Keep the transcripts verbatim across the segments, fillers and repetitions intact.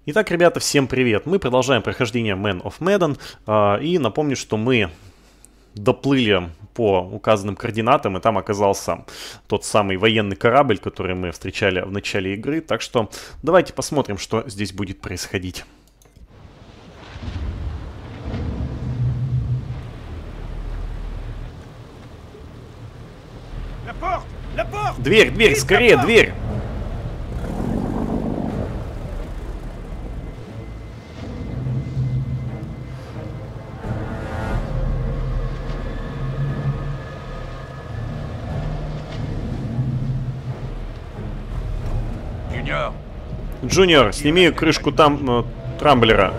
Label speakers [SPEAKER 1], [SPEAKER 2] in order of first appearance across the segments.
[SPEAKER 1] Итак, ребята, всем привет! Мы продолжаем прохождение Man of Medan. э, И напомню, что мы доплыли по указанным координатам, и там оказался тот самый военный корабль, который мы встречали в начале игры. Так что давайте посмотрим, что здесь будет происходить. Дверь, дверь, скорее, дверь! Джуниор, сними крышку там э, трамблера.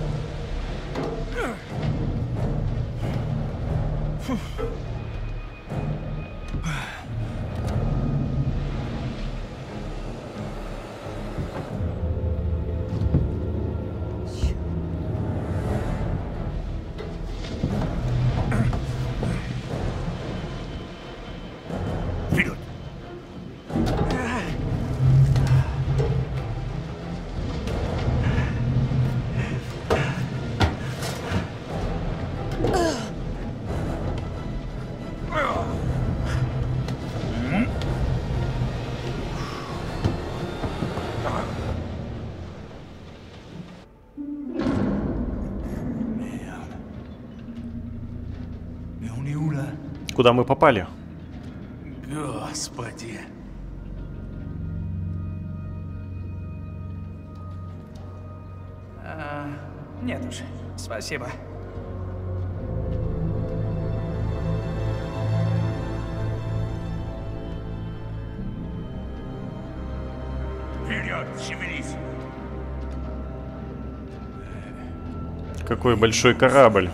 [SPEAKER 1] Куда мы попали?
[SPEAKER 2] Господи. А, нет уж, спасибо.
[SPEAKER 3] Вперед, шевелись!
[SPEAKER 1] Какой большой корабль.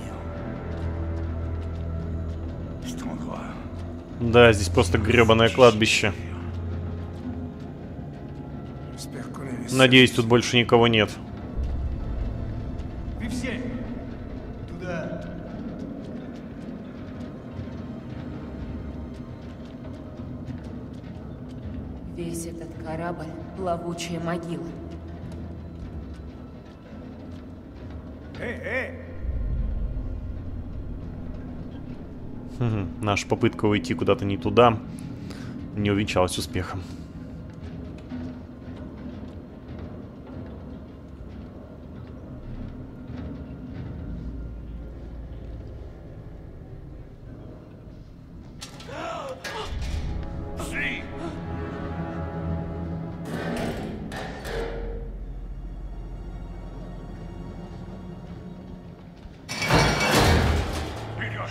[SPEAKER 1] Да, здесь просто гребаное кладбище. Надеюсь, тут больше никого нет.
[SPEAKER 3] Вы все туда.
[SPEAKER 4] Весь этот корабль — плавучая могила.
[SPEAKER 3] Эй, эй!
[SPEAKER 1] Угу. Наша попытка уйти куда-то не туда не увенчалась успехом.
[SPEAKER 3] Шли! Вперед!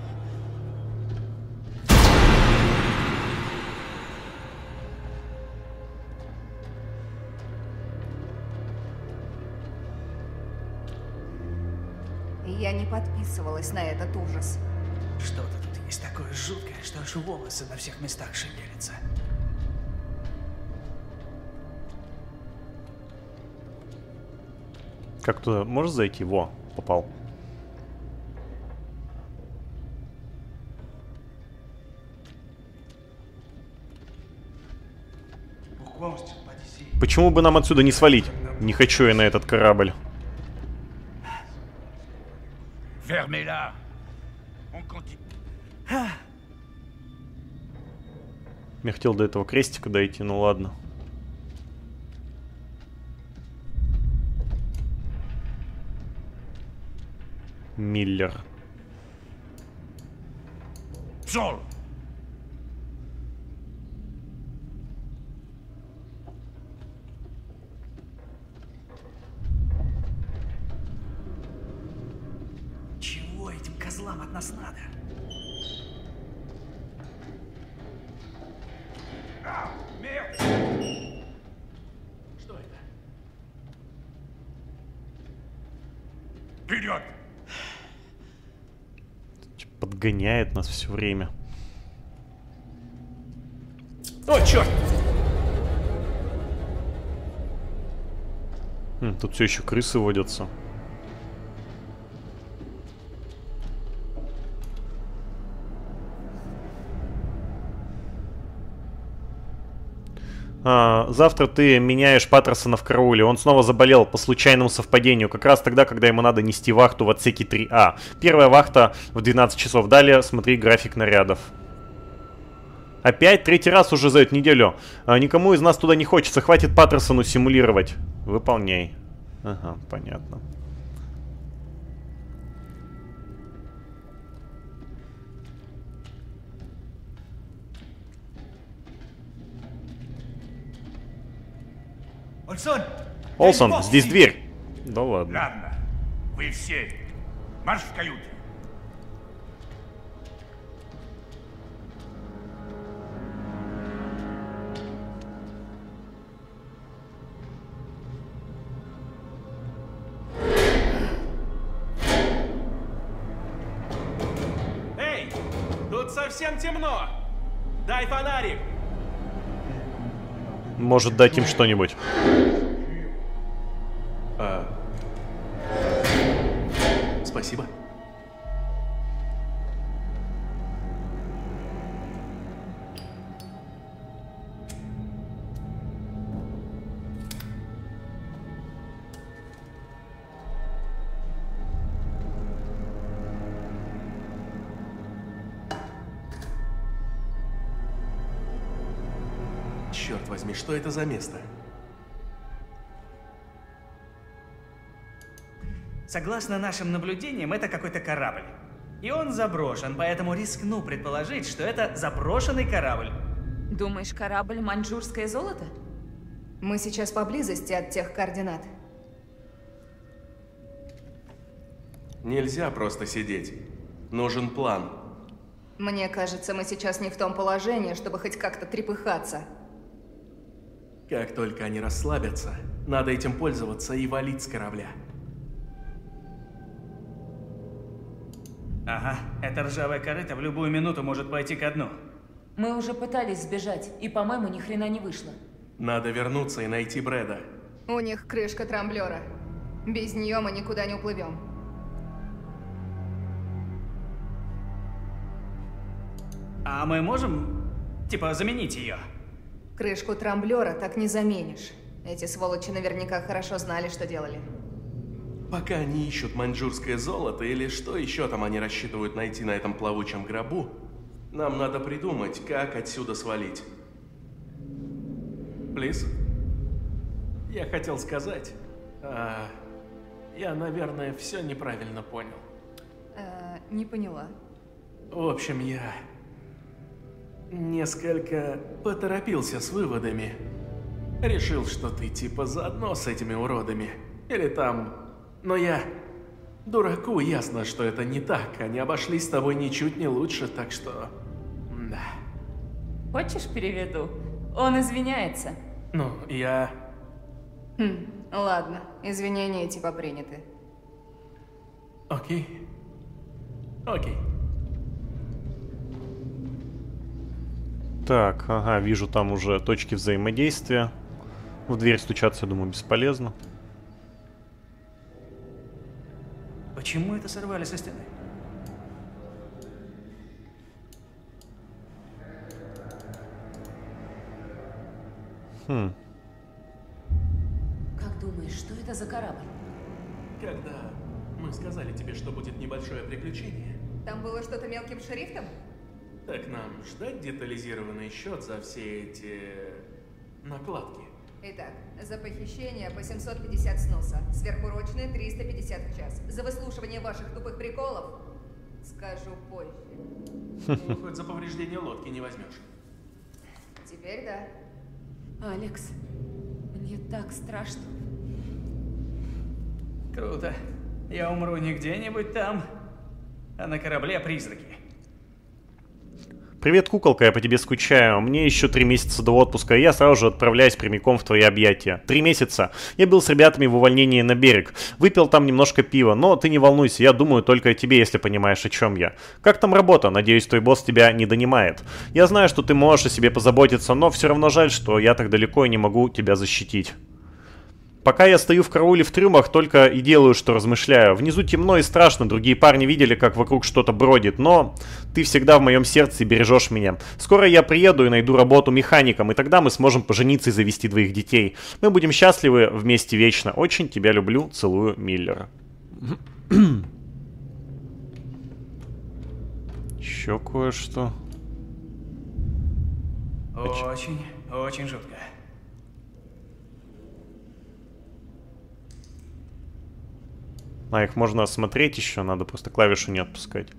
[SPEAKER 4] Я не подписывалась на этот ужас.
[SPEAKER 2] Что-то тут есть такое жуткое, что аж волосы на всех местах шевелятся.
[SPEAKER 1] Как туда можешь зайти? Во, попал. Почему бы нам отсюда не свалить? Не хочу я на этот корабль.
[SPEAKER 3] Fermez-la! On continue.
[SPEAKER 1] Я хотел до этого крестика дойти, ну ладно. Миллер.
[SPEAKER 3] Пшел!
[SPEAKER 2] Чего этим козлам от нас надо?
[SPEAKER 3] А, merde!
[SPEAKER 2] Что это?
[SPEAKER 3] Вперед!
[SPEAKER 1] Подгоняет нас все время.
[SPEAKER 2] О, черт!
[SPEAKER 1] Хм, тут все еще крысы водятся. А, завтра ты меняешь Паттерсона в карауле. Он снова заболел по случайному совпадению. Как раз тогда, когда ему надо нести вахту в отсеке три А. Первая вахта в двенадцать часов. Далее смотри график нарядов. Опять? Третий раз уже за эту неделю. А, никому из нас туда не хочется. Хватит Паттерсону симулировать. Выполняй. Ага, понятно.
[SPEAKER 2] Ольсон!
[SPEAKER 1] Олсон, здесь дверь. Да ладно.
[SPEAKER 3] Ладно, вы все. Марш в каюты.
[SPEAKER 5] Эй, тут совсем темно. Дай фонарик.
[SPEAKER 1] Может дать им что-нибудь.
[SPEAKER 5] А... Спасибо. Черт возьми, что это за место?
[SPEAKER 2] Согласно нашим наблюдениям, это какой-то корабль. И он заброшен, поэтому рискну предположить, что это заброшенный корабль.
[SPEAKER 4] Думаешь, корабль «Маньчжурское золото»?
[SPEAKER 6] Мы сейчас поблизости от тех координат.
[SPEAKER 5] Нельзя просто сидеть. Нужен план.
[SPEAKER 6] Мне кажется, мы сейчас не в том положении, чтобы хоть как-то трепыхаться.
[SPEAKER 5] Как только они расслабятся, надо этим пользоваться и валить с корабля.
[SPEAKER 2] Ага, эта ржавая корыта в любую минуту может пойти ко дну.
[SPEAKER 4] Мы уже пытались сбежать, и, по-моему, ни хрена не вышло.
[SPEAKER 5] Надо вернуться и найти Брэда.
[SPEAKER 6] У них крышка трамблера. Без нее мы никуда не уплывем.
[SPEAKER 2] А мы можем, типа, заменить ее?
[SPEAKER 6] Крышку трамблера так не заменишь. Эти сволочи наверняка хорошо знали, что делали.
[SPEAKER 5] Пока они ищут маньчжурское золото или что еще там они рассчитывают найти на этом плавучем гробу, нам надо придумать, как отсюда свалить. Плиз? Я хотел сказать, а, я, наверное, все неправильно понял.
[SPEAKER 6] Э, не поняла.
[SPEAKER 5] В общем, я несколько поторопился с выводами. Решил, что ты типа заодно с этими уродами. Или там... Но я... Дураку ясно, что это не так. Они обошлись с тобой ничуть не лучше, так что... Да.
[SPEAKER 4] Хочешь переведу? Он извиняется.
[SPEAKER 5] Ну, я...
[SPEAKER 6] Хм, ладно. Извинения типа приняты.
[SPEAKER 5] Окей. Окей.
[SPEAKER 1] Так, ага, вижу там уже точки взаимодействия. В дверь стучаться, я думаю, бесполезно.
[SPEAKER 2] Почему это сорвали со стены?
[SPEAKER 1] Хм.
[SPEAKER 4] Как думаешь, что это за корабль?
[SPEAKER 5] Когда мы сказали тебе, что будет небольшое приключение,
[SPEAKER 6] Там было что-то мелким шрифтом?
[SPEAKER 5] так нам ждать детализированный счет за все эти... накладки?
[SPEAKER 6] Итак, за похищение по семьсот пятьдесят сноса, сверхурочные триста пятьдесят в час. За выслушивание ваших тупых приколов скажу позже.
[SPEAKER 5] Ну, хоть за повреждение лодки не возьмешь.
[SPEAKER 6] Теперь да.
[SPEAKER 4] Алекс, мне так страшно.
[SPEAKER 2] Круто. Я умру не где-нибудь там, а на корабле призраки.
[SPEAKER 1] Привет, куколка, я по тебе скучаю. Мне еще три месяца до отпуска, и я сразу же отправляюсь прямиком в твои объятия. Три месяца. Я был с ребятами в увольнении на берег. Выпил там немножко пива, но ты не волнуйся, я думаю только о тебе, если понимаешь, о чем я. Как там работа? Надеюсь, твой босс тебя не донимает. Я знаю, что ты можешь о себе позаботиться, но все равно жаль, что я так далеко и не могу тебя защитить. Пока я стою в карауле в трюмах, только и делаю, что размышляю. Внизу темно и страшно, другие парни видели, как вокруг что-то бродит, но ты всегда в моем сердце и бережешь меня. Скоро я приеду и найду работу механиком, и тогда мы сможем пожениться и завести двоих детей. Мы будем счастливы вместе вечно. Очень тебя люблю. Целую, Миллер. Еще кое-что.
[SPEAKER 2] Очень, очень жутко.
[SPEAKER 1] А, их можно осмотреть еще, надо просто клавишу не отпускать.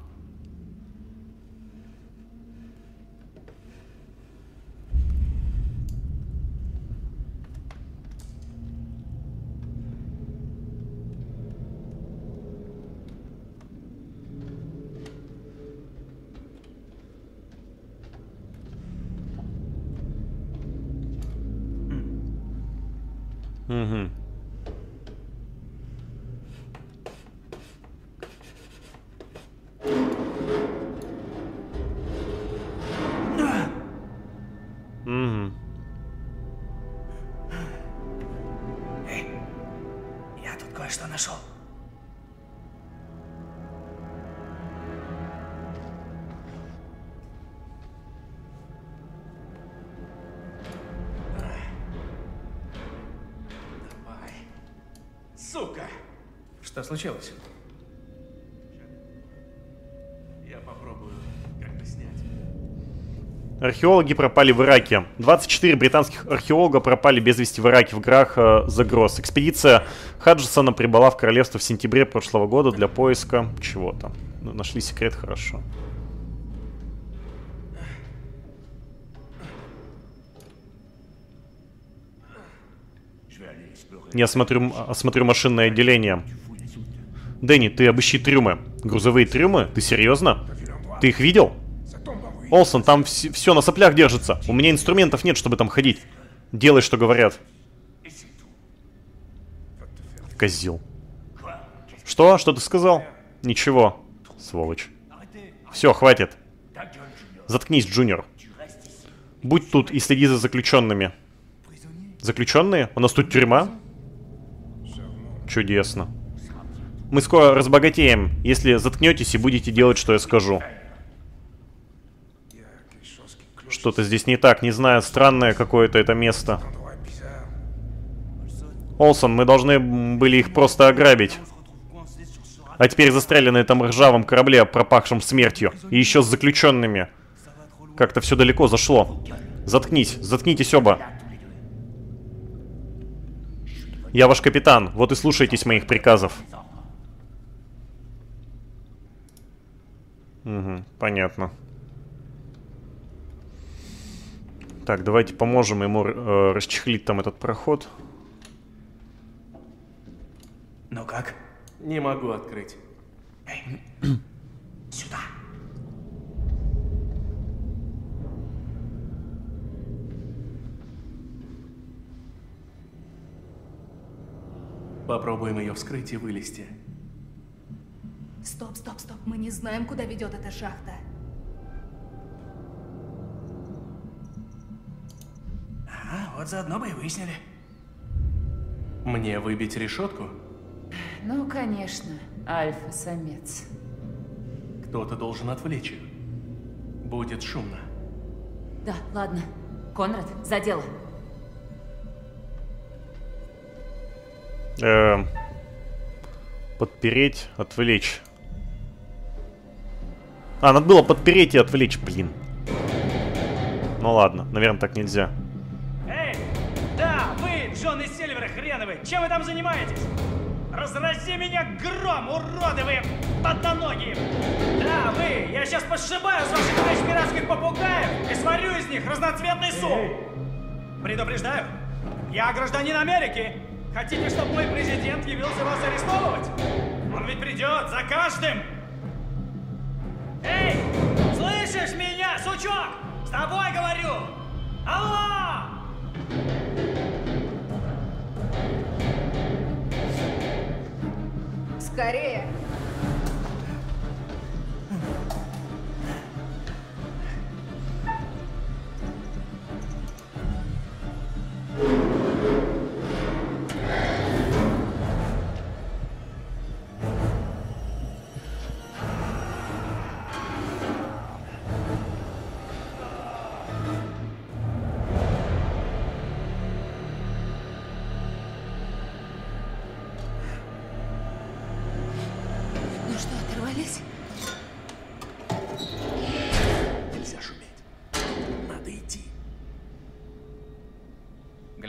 [SPEAKER 1] Угу. Угу.
[SPEAKER 2] Эй, я тут кое-что нашел.
[SPEAKER 5] Сука!
[SPEAKER 2] Что случилось?
[SPEAKER 5] Я попробую как-то снять.
[SPEAKER 1] Археологи пропали в Ираке. двадцать четыре британских археолога пропали без вести в Ираке в горах э, Загроз. Экспедиция Хаджисона прибыла в королевство в сентябре прошлого года для поиска чего-то. Ну, нашли секрет, хорошо. Я осмотрю, осмотрю машинное отделение. Дэнни, ты обыщи трюмы. Грузовые трюмы? Ты серьезно? Ты их видел? Олсон, там вс все на соплях держится. У меня инструментов нет, чтобы там ходить. Делай, что говорят. Козел. Что? Что ты сказал? Ничего. Сволочь. Все, хватит. Заткнись, Джуниор. Будь тут и следи за заключенными. Заключенные? У нас тут тюрьма? Чудесно. Мы скоро разбогатеем, если заткнетесь и будете делать, что я скажу. Что-то здесь не так, не знаю, странное какое-то это место. Олсон, мы должны были их просто ограбить. А теперь застряли на этом ржавом корабле, пропахшем смертью. И еще с заключенными. Как-то все далеко зашло. Заткнись, заткнитесь оба. Я ваш капитан, вот и слушайтесь моих приказов. Угу, понятно. Так, давайте поможем ему э, расчехлить там этот проход.
[SPEAKER 2] Ну как?
[SPEAKER 5] Не могу открыть.
[SPEAKER 2] Эй, сюда.
[SPEAKER 5] Попробуем ее вскрыть и вылезти.
[SPEAKER 6] Стоп, стоп, стоп. Мы не знаем, куда ведет эта шахта.
[SPEAKER 2] Ага, вот заодно бы и выяснили.
[SPEAKER 5] Мне выбить решетку?
[SPEAKER 4] Ну, конечно, альфа-самец.
[SPEAKER 5] Кто-то должен отвлечь их. Будет шумно.
[SPEAKER 4] Да, ладно. Конрад, за дело.
[SPEAKER 1] Эм, подпереть, отвлечь. А, надо было подпереть и отвлечь, блин. Ну ладно, наверное, так нельзя.
[SPEAKER 2] Эй, да, вы, Джон и Сильвер, хреновы, чем вы там занимаетесь? Разрази меня гром, уроды вы, подноногие! Да, вы, я сейчас посшибаю с ваших плеч пиратских попугаев и сварю из них разноцветный суп! Предупреждаю, я гражданин Америки! Хотите, чтобы мой президент явился вас арестовывать? Он ведь придет за каждым! Эй, слышишь меня, сучок? С тобой говорю! Алло!
[SPEAKER 6] Скорее!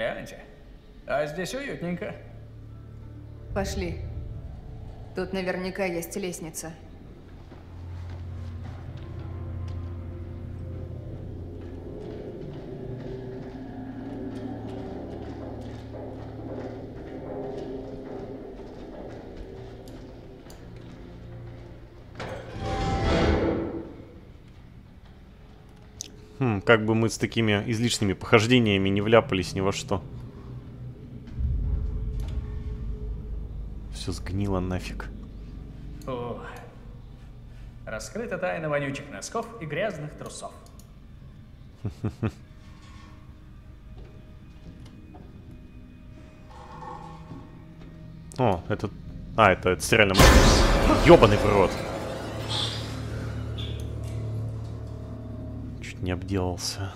[SPEAKER 2] Гляньте. А здесь уютненько.
[SPEAKER 6] Пошли. Тут наверняка есть лестница.
[SPEAKER 1] Хм, как бы мы с такими излишними похождениями не вляпались ни во что. Все сгнило нафиг.
[SPEAKER 2] О, раскрыта тайна вонючих носков и грязных трусов.
[SPEAKER 1] О, это... А, это, это реально... Ёбаный в рот. Чуть не обделался.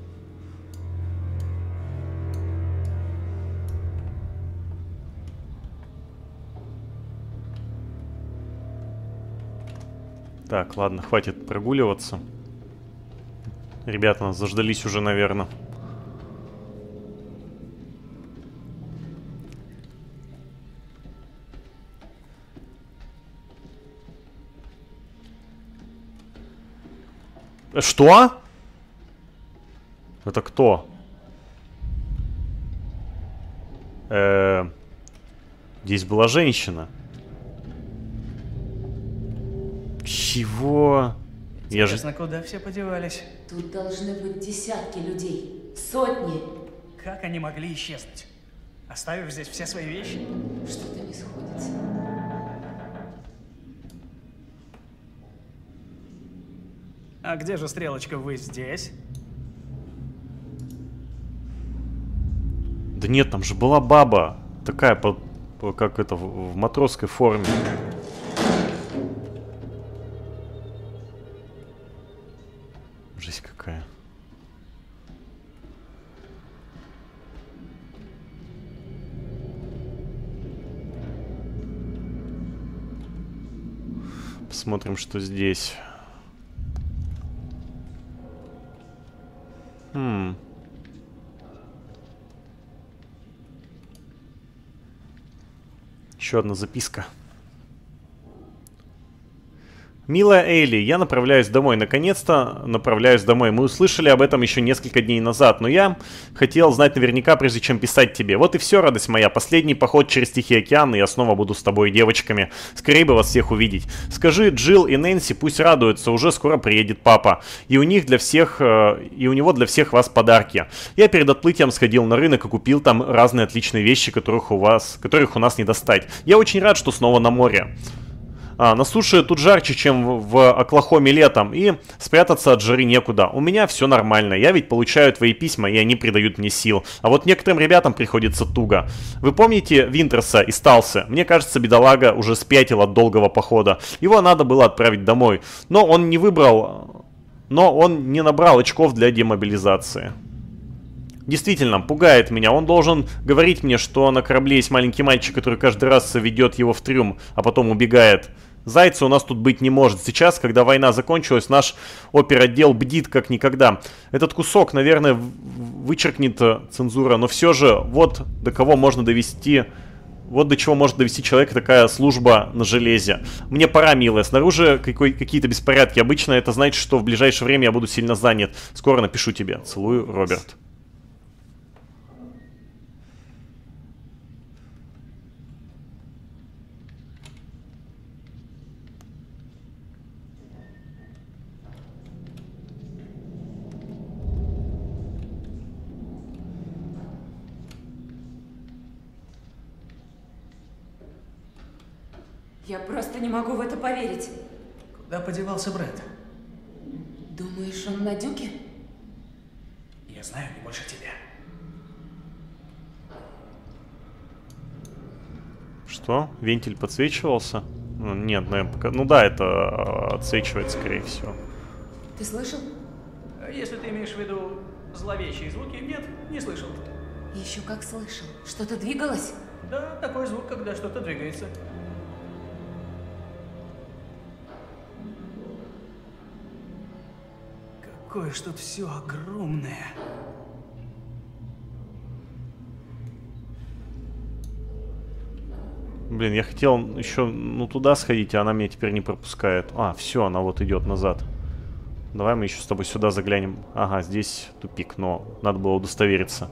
[SPEAKER 1] Так, ладно, хватит прогуливаться. Ребята нас заждались уже, наверное. Что? Это кто? Э-э- Здесь была женщина. Чего? Я же...
[SPEAKER 2] Интересно, куда все подевались?
[SPEAKER 4] Тут должны быть десятки людей. Сотни.
[SPEAKER 2] Как они могли исчезнуть? Оставив здесь все свои вещи?
[SPEAKER 4] Что-то не сходится.
[SPEAKER 2] А где же стрелочка? Вы здесь?
[SPEAKER 1] Да нет, там же была баба. Такая, по, по- как это, в, в матросской форме. Жесть какая. Посмотрим, что здесь. Хм. Еще одна записка. Милая Эйли, я направляюсь домой. Наконец-то направляюсь домой. Мы услышали об этом еще несколько дней назад, но я хотел знать наверняка, прежде чем писать тебе. Вот и все, радость моя. Последний поход через Тихий океан, и я снова буду с тобой, девочками. Скорее бы вас всех увидеть. Скажи Джилл и Нэнси, пусть радуются, уже скоро приедет папа. И у них для всех, э, и у него для всех вас подарки. Я перед отплытием сходил на рынок и купил там разные отличные вещи, которых у вас, которых у нас не достать. Я очень рад, что снова на море. А, на суше тут жарче, чем в Оклахоме летом, и спрятаться от жары некуда. У меня все нормально, я ведь получаю твои письма, и они придают мне сил. А вот некоторым ребятам приходится туго. Вы помните Винтерса и Сталса? Мне кажется, бедолага уже спятил от долгого похода. Его надо было отправить домой, но он не выбрал... Но он не набрал очков для демобилизации. Действительно, пугает меня. Он должен говорить мне, что на корабле есть маленький мальчик, который каждый раз ведет его в трюм, а потом убегает. Зайца у нас тут быть не может. Сейчас, когда война закончилась, наш оперотдел бдит как никогда. Этот кусок, наверное, вычеркнет цензура, но все же, вот до кого можно довести... Вот до чего может довести человека такая служба на железе. Мне пора, милая. Снаружи какие-то беспорядки. Обычно это значит, что в ближайшее время я буду сильно занят. Скоро напишу тебе. Целую, Роберт.
[SPEAKER 4] Я просто не могу в это поверить.
[SPEAKER 2] Куда подевался Брэд?
[SPEAKER 4] Думаешь, он на дюке?
[SPEAKER 2] Я знаю не больше тебя.
[SPEAKER 1] Что? Вентиль подсвечивался? Ну, нет, наверное, пока... Ну да, это отсвечивает, скорее всего.
[SPEAKER 4] Ты слышал?
[SPEAKER 2] Если ты имеешь в виду зловещие звуки, нет, не слышал.
[SPEAKER 4] Еще как слышал. Что-то двигалось?
[SPEAKER 2] Да, такой звук, когда что-то двигается. Какое ж тут все огромное.
[SPEAKER 1] Блин, я хотел еще ну туда сходить, а она меня теперь не пропускает. А, все, она вот идет назад. Давай мы еще с тобой сюда заглянем. Ага, здесь тупик, но надо было удостовериться.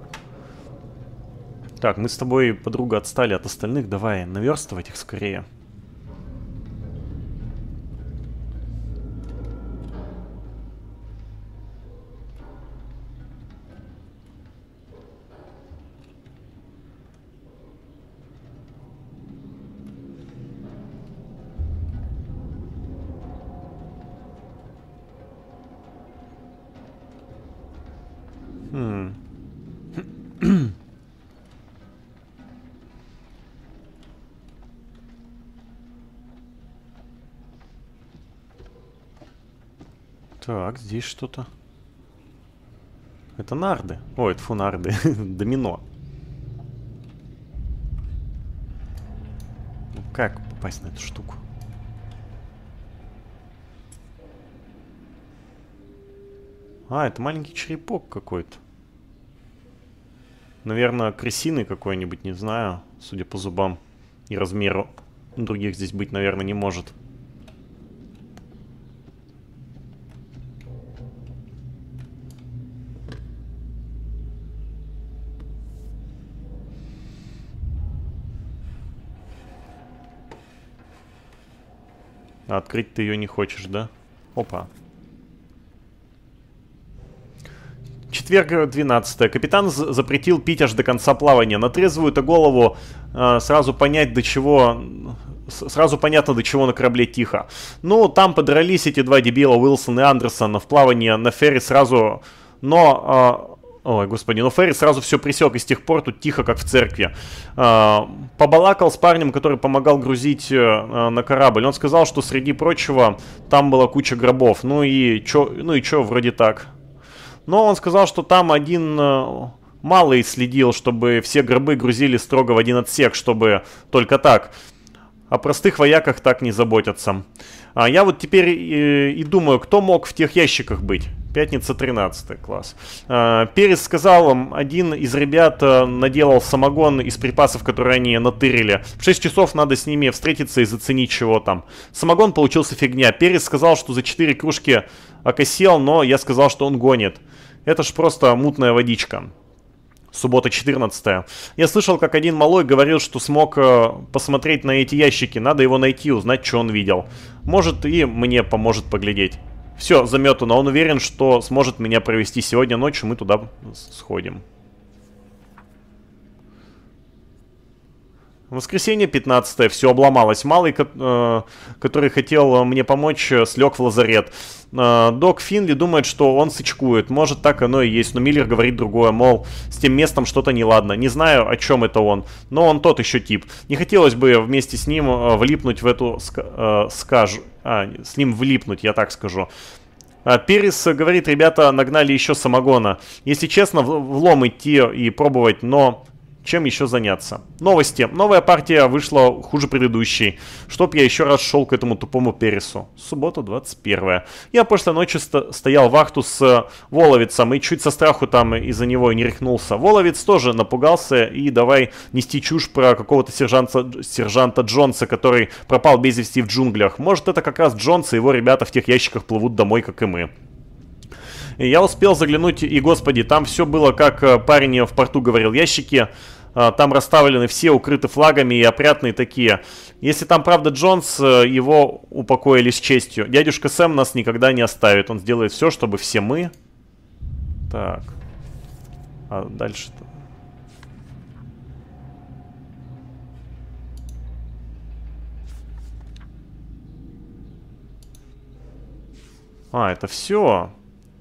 [SPEAKER 1] Так, мы с тобой, подруга, отстали от остальных. Давай наверстывать их скорее. Хм. Так, здесь что-то. Это нарды. Ой, это фу, нарды. Домино. Ну, как попасть на эту штуку? А, это маленький черепок какой-то. Наверное, крысиный какой-нибудь, не знаю. Судя по зубам и размеру. Других здесь быть, наверное, не может. А открыть ты ее не хочешь, да? Опа. Четверг, двенадцатое. Капитан запретил пить аж до конца плавания. На трезвую-то голову э, сразу понять, до чего... Сразу понятно, до чего на корабле тихо. Ну, там подрались эти два дебила, Уилсон и Андерсон, в плавании на ферри сразу... Но... Э, ой, господи, но Ферри сразу все пресек, и с тех пор тут тихо, как в церкви. Э, побалакал с парнем, который помогал грузить э, на корабль. Он сказал, что среди прочего там была куча гробов. Ну и чё, ну и чё, вроде так. Но он сказал, что там один э, малый следил, чтобы все гробы грузили строго в один отсек, чтобы только так. О простых вояках так не заботятся. А я вот теперь э, и думаю, кто мог в тех ящиках быть. Пятница, тринадцатый класс. А, Перес сказал, один из ребят а, наделал самогон из припасов, которые они натырили. В шесть часов надо с ними встретиться и заценить, чего там. Самогон получился фигня. Перес сказал, что за четыре кружки окосел, но я сказал, что он гонит. Это ж просто мутная водичка. Суббота, четырнадцатое. Я слышал, как один малой говорил, что смог э, посмотреть на эти ящики. Надо его найти, узнать, что он видел. Может, и мне поможет поглядеть. Все, заметано. Он уверен, что сможет меня провести сегодня ночью. Мы туда сходим. Воскресенье, пятнадцатое. Все обломалось. Малый, э, который хотел мне помочь, слег в лазарет. Э, док Финли думает, что он сычкует. Может, так оно и есть. Но Миллер говорит другое. Мол, с тем местом что-то неладно. Не знаю, о чем это он. Но он тот еще тип. Не хотелось бы вместе с ним э, влипнуть в эту... Э, скажу... А, с ним влипнуть, я так скажу. Перес говорит, ребята нагнали еще самогона. Если честно, в лом идти и пробовать, но чем еще заняться? Новости. Новая партия вышла хуже предыдущей. Чтоб я еще раз шел к этому тупому Пересу. Суббота, двадцать первое. Я прошлой ночью ст стоял вахту с Воловицем и чуть со страху там из-за него не рехнулся. Воловец тоже напугался и давай нести чушь про какого-то сержанта, сержанта Джонса, который пропал без вести в джунглях. Может, это как раз Джонс и его ребята в тех ящиках плывут домой, как и мы. Я успел заглянуть, и, господи, там все было, как парень в порту говорил, ящики там расставлены все, укрыты флагами и опрятные такие. Если там правда Джонс, его упокоили с честью. Дядюшка Сэм нас никогда не оставит, он сделает все, чтобы все мы... Так, а дальше-то... А, это все...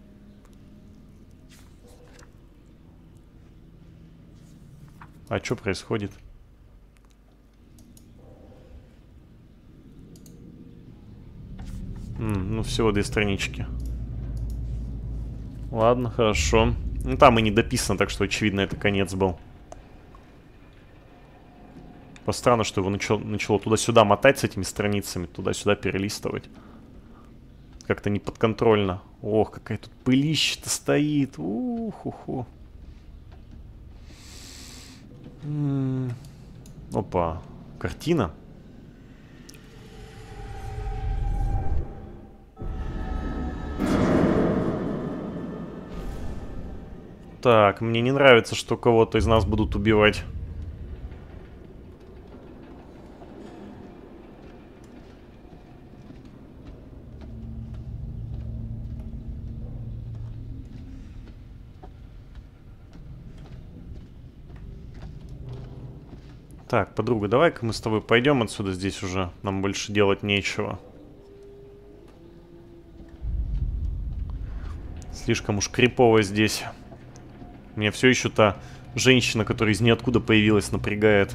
[SPEAKER 1] А что происходит? М, ну, всего две странички. Ладно, хорошо. Ну, там и не дописано, так что, очевидно, это конец был. Странно, что его начало, начало туда-сюда мотать с этими страницами, туда-сюда перелистывать. Как-то неподконтрольно. Ох, какая тут пылища-то стоит. Ух-ху-ху. Опа. Картина. Так, мне не нравится, что кого-то из нас будут убивать. Так, подруга, давай-ка мы с тобой пойдем отсюда, здесь уже нам больше делать нечего. Слишком уж крипово здесь. Меня все еще та женщина, которая из ниоткуда появилась, напрягает.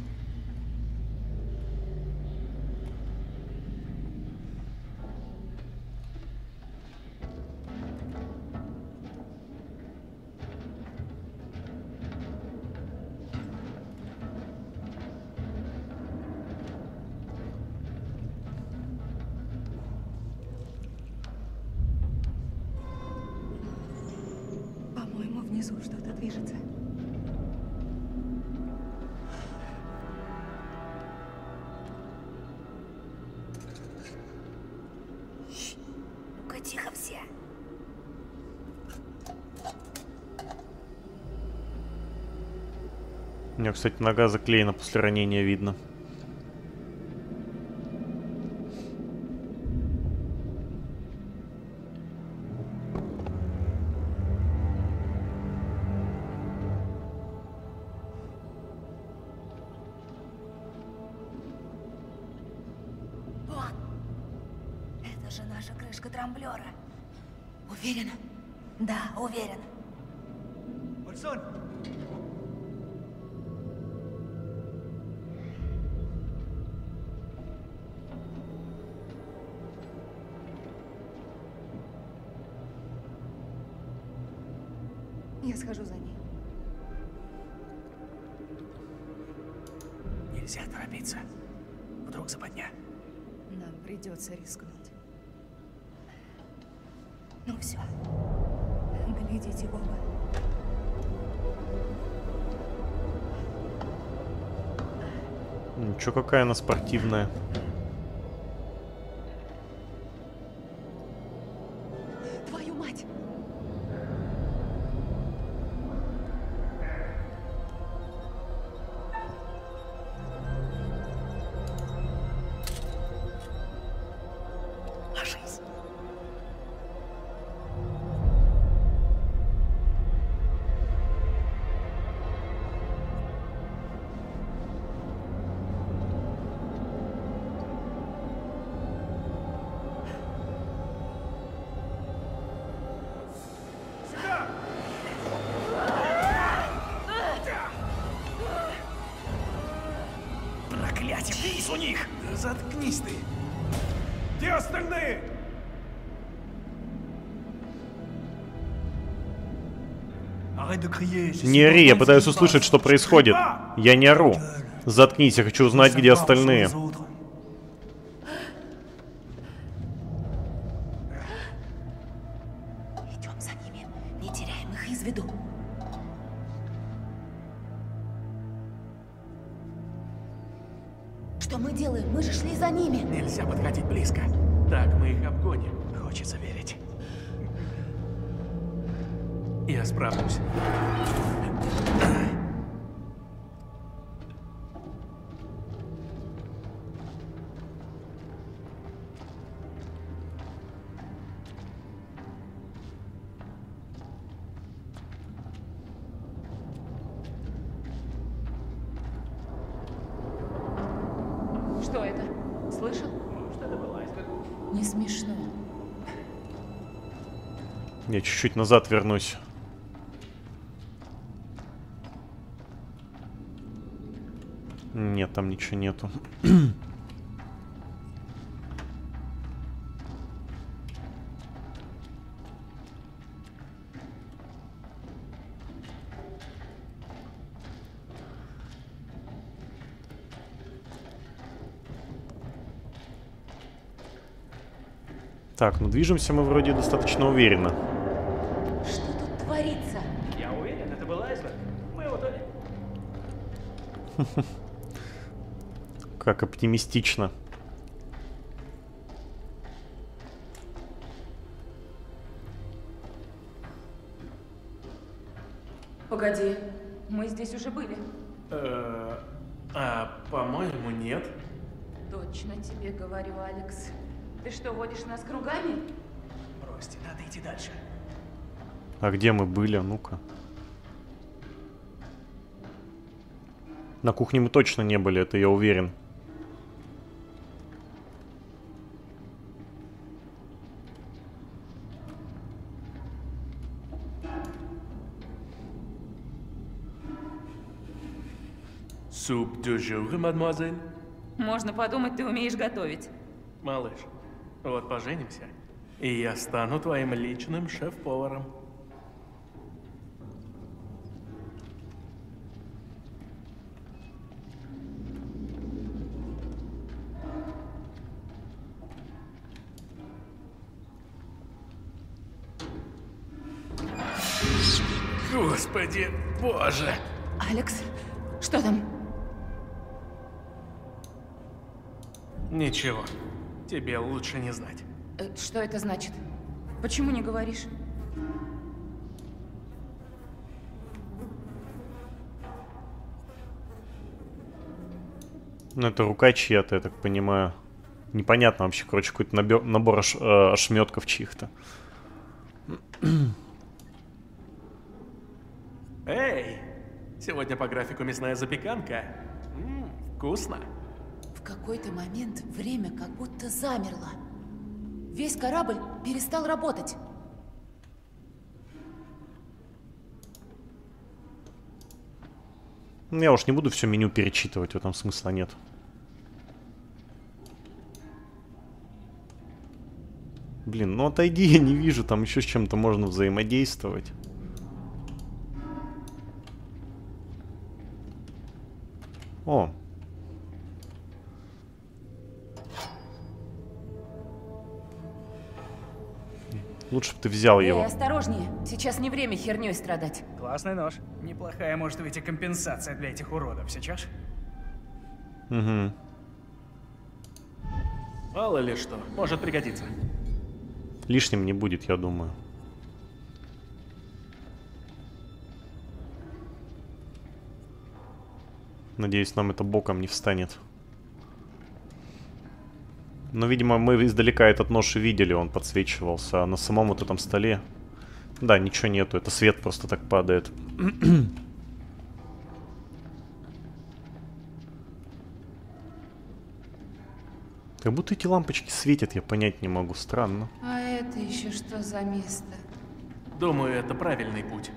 [SPEAKER 6] По-моему, внизу что-то движется. Ну-ка, тихо все.
[SPEAKER 1] У меня, кстати, нога заклеена после ранения, видно.
[SPEAKER 6] Вон! Это же наша крышка трамблера. Уверена? Да, уверена.
[SPEAKER 2] Ульсон!
[SPEAKER 6] Я схожу за ней.
[SPEAKER 2] Нельзя торопиться. Вдруг западня.
[SPEAKER 6] Нам придется рискнуть. Ну все. Глядите в оба.
[SPEAKER 1] Ничего, какая она спортивная.
[SPEAKER 6] Твою мать!
[SPEAKER 2] Ложись. Проклятие, вниз у них!
[SPEAKER 5] Да заткнись ты.
[SPEAKER 3] Где остальные?
[SPEAKER 1] Не ори, я пытаюсь услышать, что происходит. Я не ору. Заткнись, я хочу узнать, где остальные.
[SPEAKER 6] Идем за ними. Не теряем их из виду. Что мы делаем? Мы же шли за ними.
[SPEAKER 5] Нельзя подходить близко. Так мы их обгоним.
[SPEAKER 2] Хочется верить.
[SPEAKER 5] Я справлюсь.
[SPEAKER 4] Что это? Слышал? Не смешно.
[SPEAKER 1] Я чуть-чуть назад вернусь. Нет, там ничего нету. Так, ну движемся мы вроде достаточно уверенно.
[SPEAKER 6] Что тут творится?
[SPEAKER 2] Я уверен, это был айсберг. Мы утонем.
[SPEAKER 1] Как оптимистично.
[SPEAKER 4] Погоди, мы здесь уже были.
[SPEAKER 5] Э, а, по-моему, нет.
[SPEAKER 4] Точно тебе говорю, Алекс. Ты что, водишь нас кругами?
[SPEAKER 2] Бросьте, надо идти дальше.
[SPEAKER 1] А где мы были? Ну-ка. На кухне мы точно не были, это я уверен.
[SPEAKER 5] Суп дю жур, мадемуазель.
[SPEAKER 4] Можно подумать, ты умеешь готовить.
[SPEAKER 5] Малыш, вот поженимся, и я стану твоим личным шеф-поваром. Господи, боже!
[SPEAKER 4] Алекс, что там?
[SPEAKER 5] Ничего, тебе лучше не знать.
[SPEAKER 4] Э, что это значит? Почему не говоришь?
[SPEAKER 1] Ну, это рука чья-то, я так понимаю. Непонятно вообще, короче, какой-то набор, набор ош, э, ошметков чьих-то.
[SPEAKER 5] Эй, сегодня по графику мясная запеканка. М-м, вкусно.
[SPEAKER 4] В какой-то момент время как будто замерло. Весь корабль перестал работать.
[SPEAKER 1] Я уж не буду все меню перечитывать, в этом смысла нет. Блин, ну отойди, я не вижу, там еще с чем-то можно взаимодействовать. О. Лучше бы ты взял
[SPEAKER 4] Эй,
[SPEAKER 1] его.
[SPEAKER 4] осторожнее. Сейчас не время херней страдать.
[SPEAKER 2] Классный нож. Неплохая может выйти компенсация для этих уродов. Сейчас?
[SPEAKER 1] Угу.
[SPEAKER 5] Мало ли что, может пригодиться.
[SPEAKER 1] Лишним не будет, я думаю. Надеюсь, нам это боком не встанет. Но, видимо, мы издалека этот нож и видели, он подсвечивался. А на самом вот этом столе... Да, ничего нету, это свет просто так падает. Как будто эти лампочки светят, я понять не могу. Странно.
[SPEAKER 4] А это еще что за место?
[SPEAKER 5] Думаю, это правильный путь.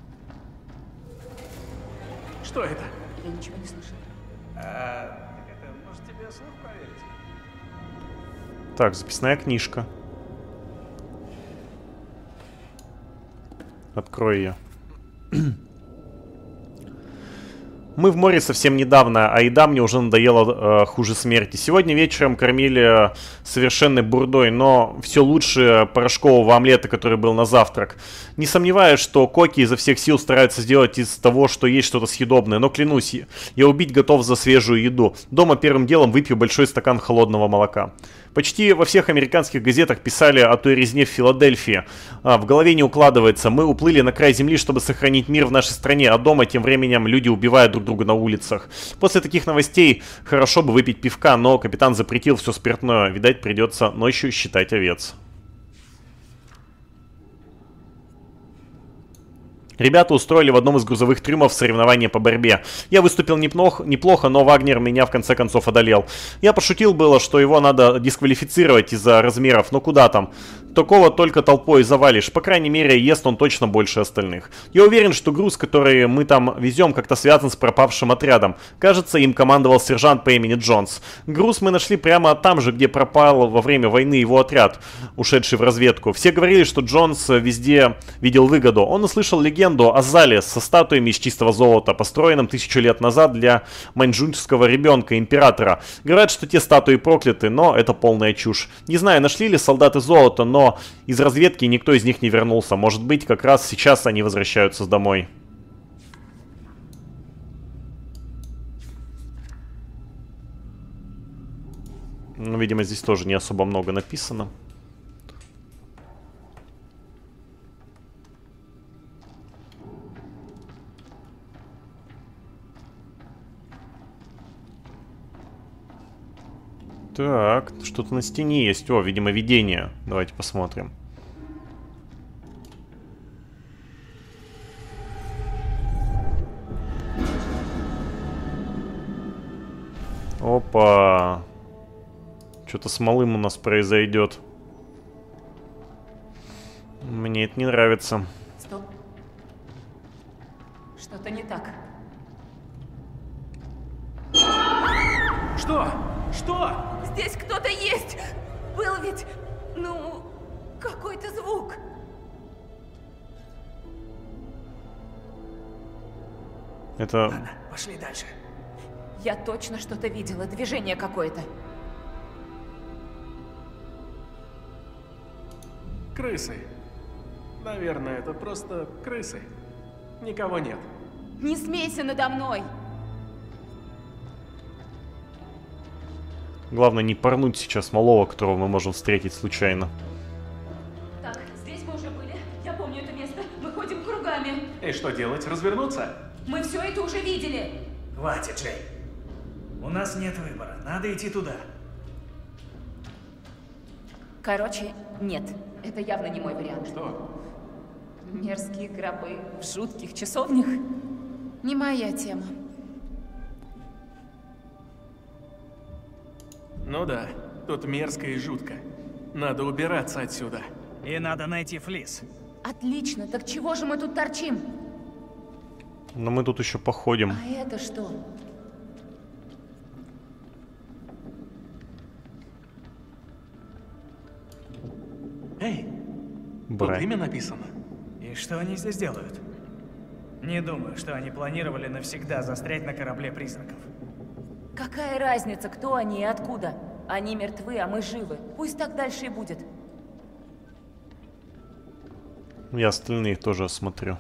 [SPEAKER 5] Что это?
[SPEAKER 4] Я ничего не слышала.
[SPEAKER 2] А, так это, может тебе слух проверить?
[SPEAKER 1] Так, записная книжка. Открой ее. Мы в море совсем недавно, а еда мне уже надоела э, хуже смерти. Сегодня вечером кормили совершенной бурдой, но все лучше порошкового омлета, который был на завтрак. Не сомневаюсь, что коки изо всех сил стараются сделать из того, что есть, что-то съедобное, но клянусь, я убить готов за свежую еду. Дома первым делом выпью большой стакан холодного молока. Почти во всех американских газетах писали о той резне в Филадельфии. А, в голове не укладывается. Мы уплыли на край земли, чтобы сохранить мир в нашей стране, а дома тем временем люди убивают друг друга на улицах. После таких новостей хорошо бы выпить пивка, но капитан запретил все спиртное. Видать, придется ночью считать овец. Ребята устроили в одном из грузовых трюмов соревнования по борьбе. Я выступил неплохо, неплохо, но Вагнер меня в конце концов одолел. Я пошутил было, что его надо дисквалифицировать из-за размеров, но куда там? Такого только толпой завалишь. По крайней мере, ест он точно больше остальных. Я уверен, что груз, который мы там везем, как-то связан с пропавшим отрядом. Кажется, им командовал сержант по имени Джонс. Груз мы нашли прямо там же, где пропал во время войны его отряд, ушедший в разведку. Все говорили, что Джонс везде видел выгоду. Он услышал легенду о зале со статуями из чистого золота, построенном тысячу лет назад для маньчжурского ребенка императора. Говорят, что те статуи прокляты, но это полная чушь. Не знаю, нашли ли солдаты золото, но Но из разведки никто из них не вернулся. Может быть, как раз сейчас они возвращаются домой. Ну, видимо, здесь тоже не особо много написано. Так, что-то на стене есть. О, видимо, видение. Давайте посмотрим. Опа. Что-то с малым у нас произойдет. Мне это не нравится.
[SPEAKER 4] Стоп. Что-то не так.
[SPEAKER 5] Что? Что?
[SPEAKER 4] Здесь кто-то есть! Был ведь, ну, какой-то звук.
[SPEAKER 1] Это...
[SPEAKER 2] Пошли дальше.
[SPEAKER 4] Я точно что-то видела, движение какое-то.
[SPEAKER 5] Крысы. Наверное, это просто крысы. Никого нет.
[SPEAKER 4] Не смейся надо мной!
[SPEAKER 1] Главное не порнуть сейчас малого, которого мы можем встретить случайно.
[SPEAKER 4] Так, здесь мы уже были. Я помню это место. Мы ходим кругами.
[SPEAKER 5] И что делать? Развернуться?
[SPEAKER 4] Мы все это уже видели.
[SPEAKER 2] Хватит, Джей. У нас нет выбора. Надо идти туда.
[SPEAKER 4] Короче, нет. Это явно не мой вариант.
[SPEAKER 5] Что?
[SPEAKER 4] Мерзкие гробы в жутких часовнях. Не моя тема.
[SPEAKER 5] Ну да, тут мерзко и жутко. Надо убираться отсюда.
[SPEAKER 2] И надо найти Флис.
[SPEAKER 4] Отлично, так чего же мы тут торчим?
[SPEAKER 1] Но мы тут еще походим.
[SPEAKER 4] А это что?
[SPEAKER 5] Эй,
[SPEAKER 1] Брать.
[SPEAKER 5] тут имя написано.
[SPEAKER 2] И что они здесь делают? Не думаю, что они планировали навсегда застрять на корабле призраков.
[SPEAKER 4] Какая разница, кто они и откуда? Они мертвы, а мы живы. Пусть так дальше и будет.
[SPEAKER 1] Я остальные тоже осмотрю.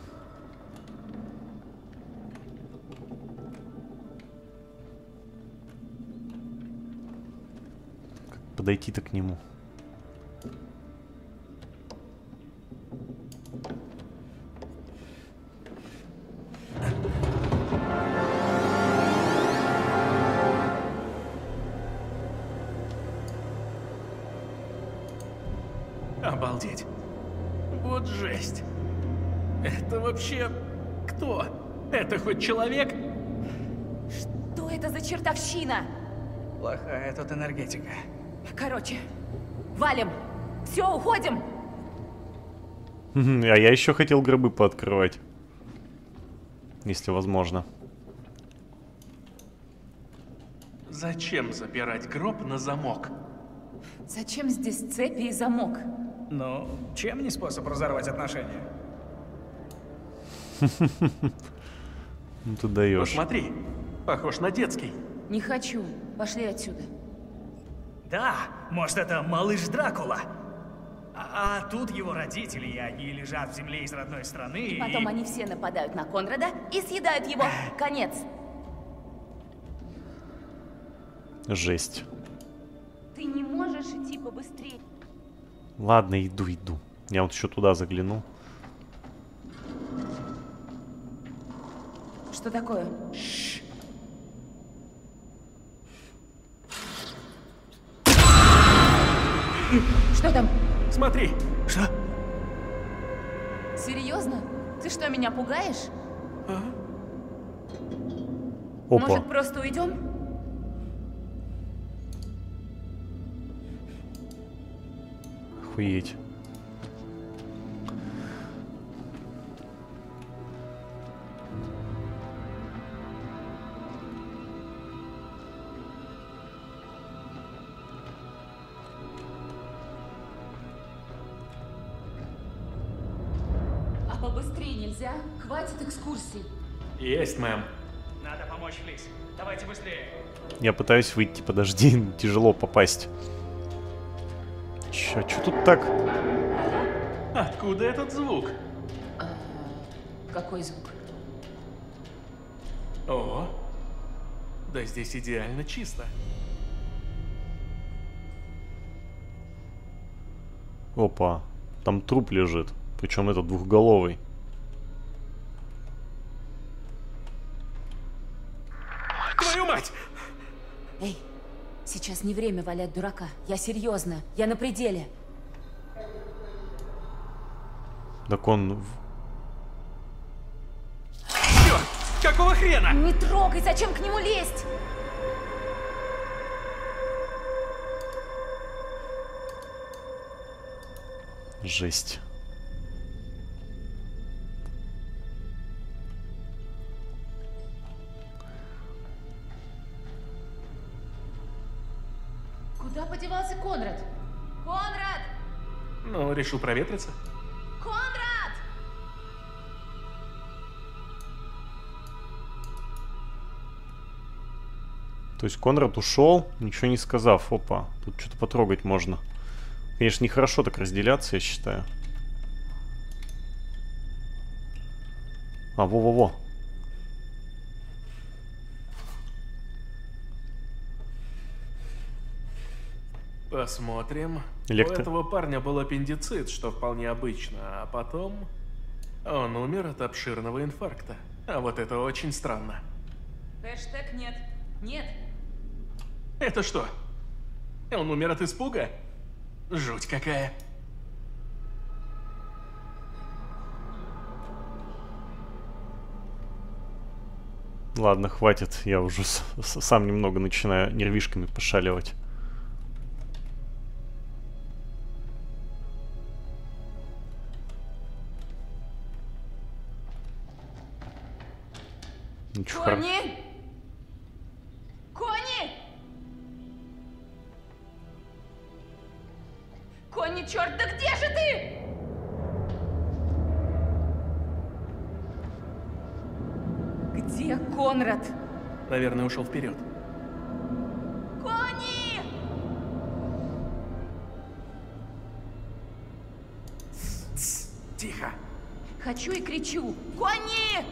[SPEAKER 1] Как подойти-то к нему?
[SPEAKER 5] Обалдеть. Вот жесть. Это вообще кто? Это хоть человек?
[SPEAKER 4] Что это за чертовщина?
[SPEAKER 2] Плохая тут энергетика.
[SPEAKER 4] Короче, валим. Все, уходим.
[SPEAKER 1] А я еще хотел гробы пооткрывать. Если возможно.
[SPEAKER 5] Зачем запирать гроб на замок?
[SPEAKER 4] Зачем здесь цепи и замок?
[SPEAKER 2] Ну, чем не способ разорвать отношения?
[SPEAKER 1] Ну ты даешь.
[SPEAKER 5] Посмотри, похож на детский.
[SPEAKER 4] Не хочу. Пошли отсюда.
[SPEAKER 2] Да, может, это малыш Дракула. А, а тут его родители, и они лежат в земле из родной страны, и...
[SPEAKER 4] Потом они все нападают на Конрада и съедают его. Конец.
[SPEAKER 1] Жесть.
[SPEAKER 4] Ты не можешь идти побыстрее.
[SPEAKER 1] Ладно, иду, иду. Я вот еще туда загляну.
[SPEAKER 4] Что такое? Что там?
[SPEAKER 5] Смотри.
[SPEAKER 2] Что?
[SPEAKER 4] Серьезно? Ты что, меня пугаешь?
[SPEAKER 1] Опа.
[SPEAKER 4] Может, просто уйдем?
[SPEAKER 1] Охуеть.
[SPEAKER 4] А побыстрее нельзя? Хватит экскурсий.
[SPEAKER 5] Есть, мэм.
[SPEAKER 2] Надо помочь Флис. Давайте быстрее.
[SPEAKER 1] Я пытаюсь выйти, подожди, тяжело попасть. Чё, чё тут так?
[SPEAKER 5] Откуда этот звук?
[SPEAKER 4] А, какой звук?
[SPEAKER 5] О, да здесь идеально чисто.
[SPEAKER 1] Опа, там труп лежит, причем это двухголовый.
[SPEAKER 5] Твою мать!
[SPEAKER 4] Эй, сейчас не время валять дурака. Я серьезно, я на пределе.
[SPEAKER 1] Так он...
[SPEAKER 5] Чёрт! Какого хрена?
[SPEAKER 4] Не трогай, зачем к нему лезть?
[SPEAKER 1] Жесть.
[SPEAKER 4] Куда подевался Конрад? Конрад!
[SPEAKER 5] Ну, решил проветриться.
[SPEAKER 4] Конрад!
[SPEAKER 1] То есть Конрад ушел, ничего не сказав. Опа, тут что-то потрогать можно. Конечно, нехорошо так разделяться, я считаю. А, во-во-во.
[SPEAKER 5] Посмотрим.
[SPEAKER 1] Электро-
[SPEAKER 5] У этого парня был аппендицит, что вполне обычно, а потом он умер от обширного инфаркта. А вот это очень странно.
[SPEAKER 4] Хэштег нет. Нет.
[SPEAKER 5] Это что? Он умер от испуга? Жуть какая.
[SPEAKER 1] Ладно, хватит. Я уже с- с- сам немного начинаю нервишками пошаливать. Ничего хоро-
[SPEAKER 4] Конни! Конни! Конни, черт, да где же ты? Где Конрад?
[SPEAKER 5] Наверное, ушел вперед.
[SPEAKER 4] Конни!
[SPEAKER 5] Тихо.
[SPEAKER 4] Хочу и кричу. Конни!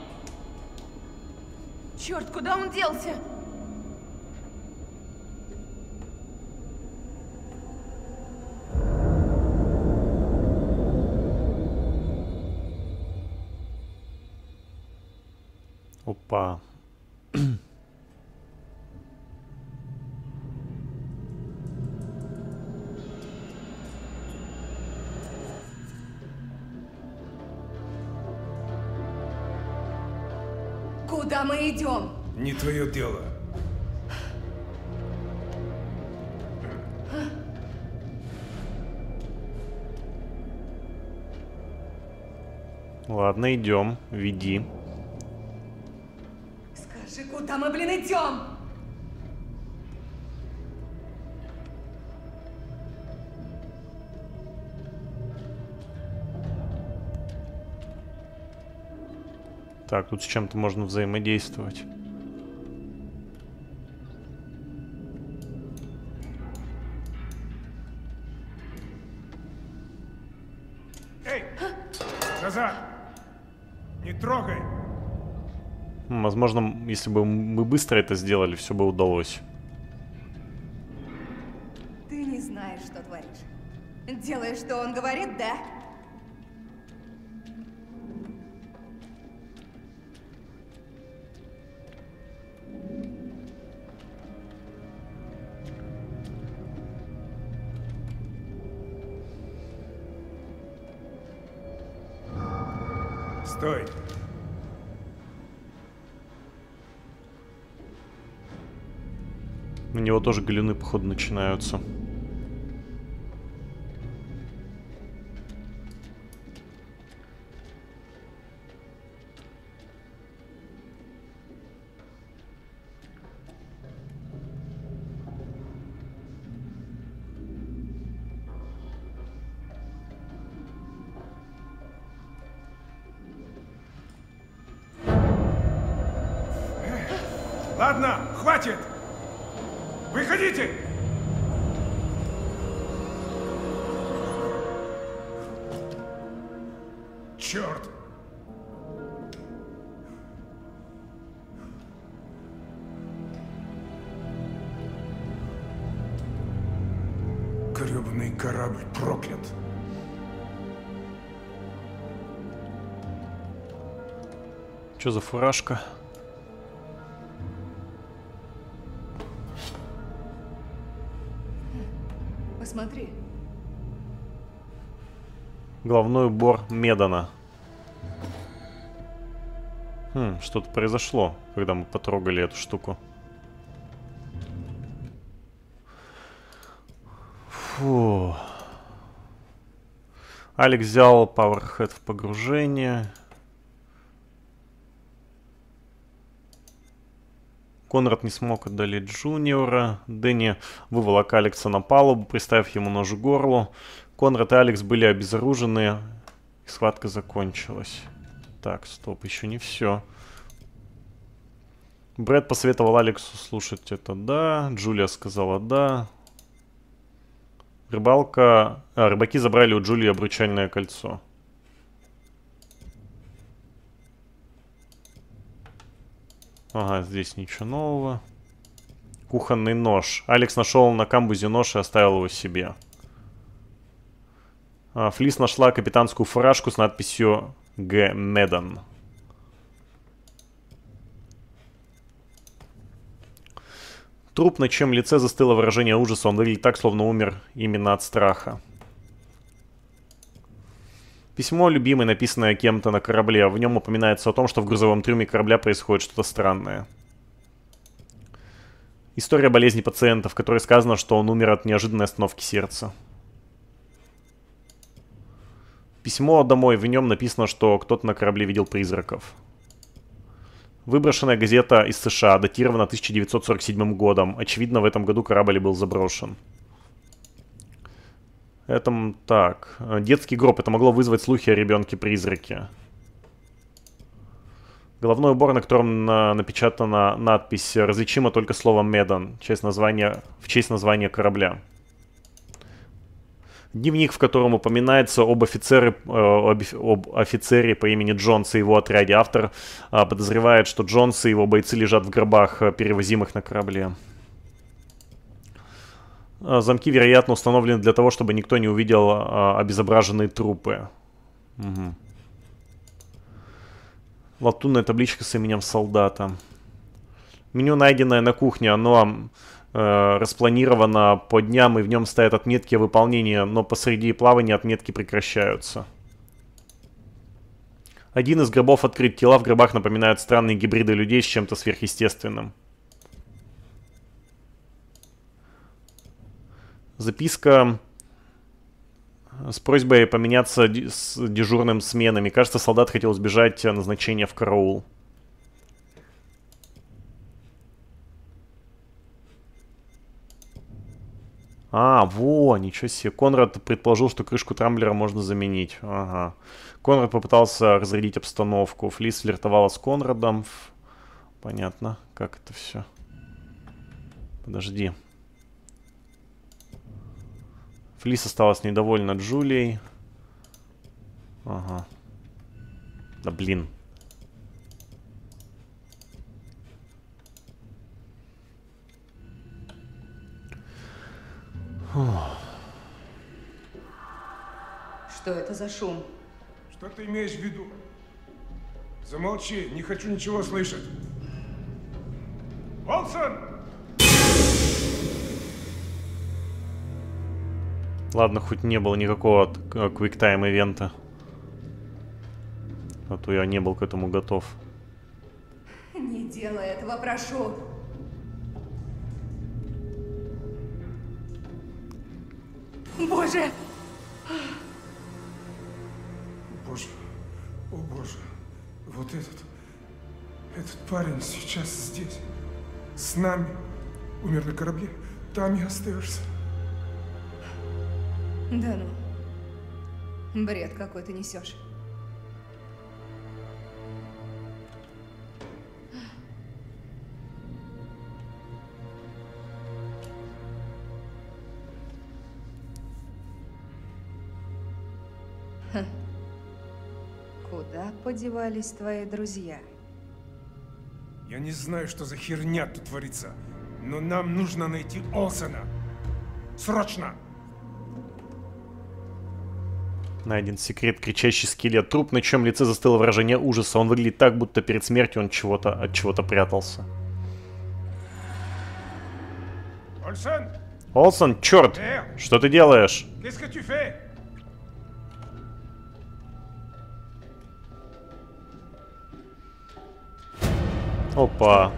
[SPEAKER 4] Черт, куда он делся?
[SPEAKER 1] Опа.
[SPEAKER 6] Куда мы идем?
[SPEAKER 3] Не твое дело.
[SPEAKER 1] Ладно, идем. Веди.
[SPEAKER 6] Скажи, куда мы, блин, идем?
[SPEAKER 1] Так, тут с чем-то можно взаимодействовать.
[SPEAKER 3] Эй! Назад! Не трогай!
[SPEAKER 1] М, Возможно, если бы мы быстро это сделали, все бы удалось.
[SPEAKER 6] Ты не знаешь, что творишь. Делаешь, что он говорит, да?
[SPEAKER 3] Стой!
[SPEAKER 1] У него тоже галюны, походу, начинаются.
[SPEAKER 3] Ладно, хватит! Выходите! Черт! Гребаный корабль проклят.
[SPEAKER 1] Что за фуражка?
[SPEAKER 6] Посмотри.
[SPEAKER 1] Головной убор Медана. Хм, что-то произошло, когда мы потрогали эту штуку. Фу. Алекс взял Powerhead в погружение. Конрад не смог одолеть Джуниора. Дэнни выволок Алекса на палубу, приставив ему нож к горлу. Конрад и Алекс были обезоружены. И схватка закончилась. Так, стоп, еще не все. Брэд посоветовал Алексу слушать это «да». Джулия сказала «да». Рыбалка... А, рыбаки забрали у Джулии обручальное кольцо. Ага, здесь ничего нового. Кухонный нож. Алекс нашел на камбузе нож и оставил его себе. А, Флис нашла капитанскую фуражку с надписью «Г. Медан». Труп, на чьем лице застыло выражение ужаса, он выглядит так, словно умер именно от страха. Письмо любимое, написанное кем-то на корабле. В нем упоминается о том, что в грузовом трюме корабля происходит что-то странное. История болезни пациента, в которой сказано, что он умер от неожиданной остановки сердца. Письмо домой, в нем написано, что кто-то на корабле видел призраков. Выброшенная газета из США, датирована тысяча девятьсот сорок седьмым годом. Очевидно, в этом году корабль был заброшен. Это так. Детский гроб. Это могло вызвать слухи о ребенке-призраке. Головной убор, на котором на, напечатана надпись «Различимо только словом Медан», часть названия, в честь названия корабля. Дневник, в котором упоминается об офицере, э, об, об офицере по имени Джонс и его отряде. Автор э, подозревает, что Джонс и его бойцы лежат в гробах, э, перевозимых на корабле. Э, замки, вероятно, установлены для того, чтобы никто не увидел э, обезображенные трупы. Угу. Латунная табличка с именем солдата. Меню, найденное на кухне, оно... распланировано по дням, и в нем стоят отметки о выполнении, но посреди плавания отметки прекращаются. Один из гробов открыт. Тела в гробах напоминают странные гибриды людей с чем-то сверхъестественным. Записка с просьбой поменяться с дежурным сменами. Кажется, солдат хотел избежать назначения в караул. А, во, ничего себе. Конрад предположил, что крышку трамблера можно заменить. Ага. Конрад попытался разрядить обстановку. Флис флиртовала с Конрадом. Понятно, как это все. Подожди. Флис осталась недовольна Джулией. Ага. Да блин.
[SPEAKER 6] Что это за шум?
[SPEAKER 3] Что ты имеешь в виду? Замолчи, не хочу ничего слышать. Уолсон!
[SPEAKER 1] Ладно, хоть не было никакого квиктайм-ивента. А то я не был к этому готов.
[SPEAKER 6] Не делай этого, прошу. Боже!
[SPEAKER 3] Боже, о боже, вот этот, этот парень сейчас здесь, с нами, умер на корабле, там и остаешься.
[SPEAKER 6] Да ну, бред какой ты несешь. Ха. Куда подевались твои друзья?
[SPEAKER 3] Я не знаю, что за херня тут творится, но нам нужно найти Олсена. Срочно!
[SPEAKER 1] Найден секрет, кричащий скелет. Труп, на чем лице застыло выражение ужаса. Он выглядит так, будто перед смертью он чего-то от чего-то прятался.
[SPEAKER 3] Олсен!
[SPEAKER 1] Олсен, черт! Что ты делаешь?
[SPEAKER 3] Qu'est-ce que tu fais?
[SPEAKER 1] Опа.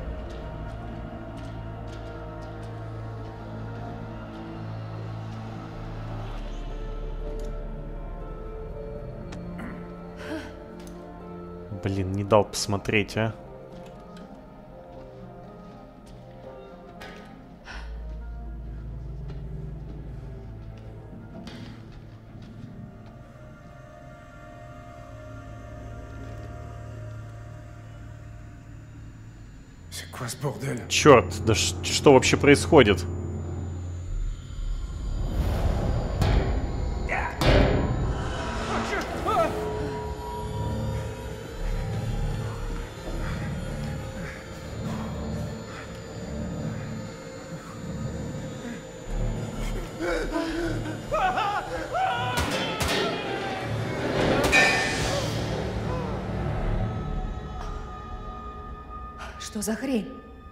[SPEAKER 1] Блин, не дал посмотреть, а. Черт, да что вообще происходит?
[SPEAKER 6] Что за хрень?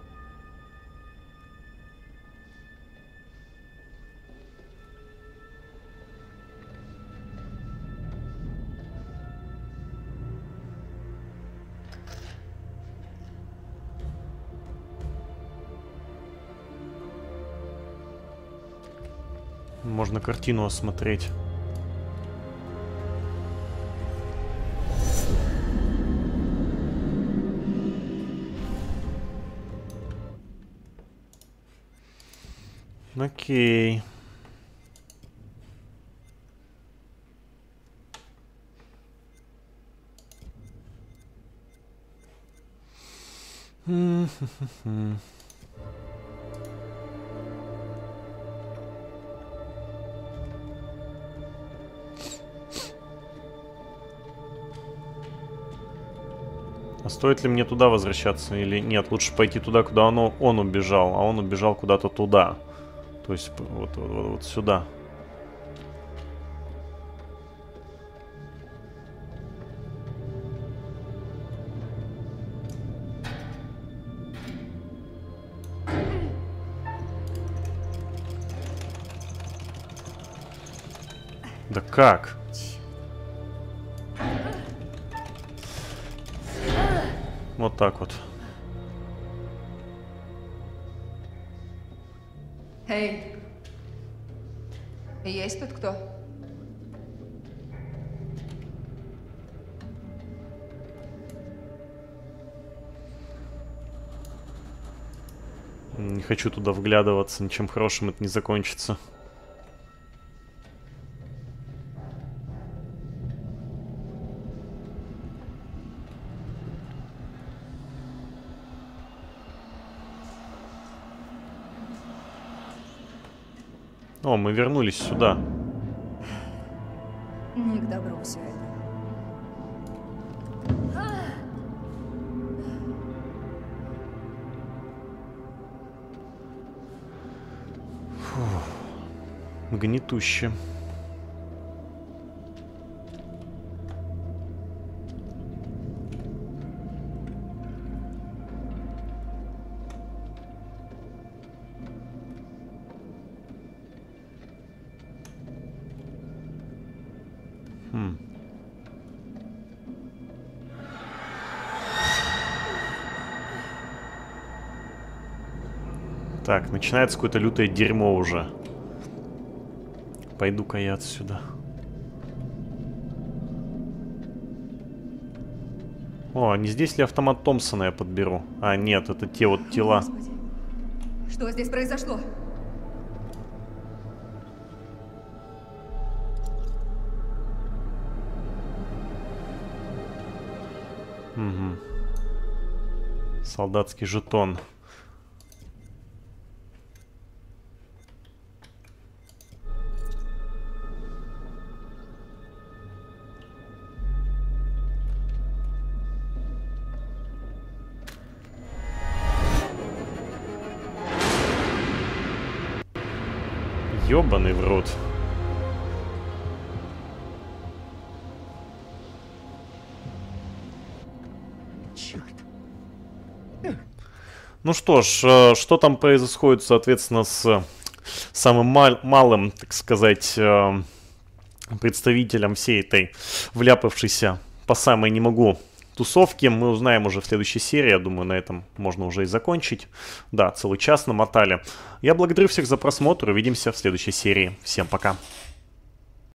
[SPEAKER 1] Можно картину осмотреть. Окей. А стоит ли мне туда возвращаться или нет? Лучше пойти туда, куда оно, он убежал, а он убежал куда-то туда. То есть вот, вот, вот, вот сюда. Да как? Вот так вот.
[SPEAKER 6] Эй, есть тут кто?
[SPEAKER 1] Не хочу туда вглядываться, ничем хорошим это не закончится. О, мы вернулись сюда.
[SPEAKER 6] Не к добру все это.
[SPEAKER 1] Фу. Гнетуще. Хм. Так, начинается какое-то лютое дерьмо уже. Пойду-ка я отсюда. О, не здесь ли автомат Томпсона я подберу? А, нет, это те вот тела.
[SPEAKER 6] Господи. Что здесь произошло?
[SPEAKER 1] Угу. Солдатский жетон. Ёбаный в рот.
[SPEAKER 7] Черт.
[SPEAKER 1] Ну что ж, э, что там происходит, соответственно, с самым мал- малым, так сказать, э, представителем всей этой вляпавшейся по самой не могу тусовки, мы узнаем уже в следующей серии. Я думаю, на этом можно уже и закончить. Да, целый час намотали. Я благодарю всех за просмотр. Увидимся в следующей серии. Всем пока.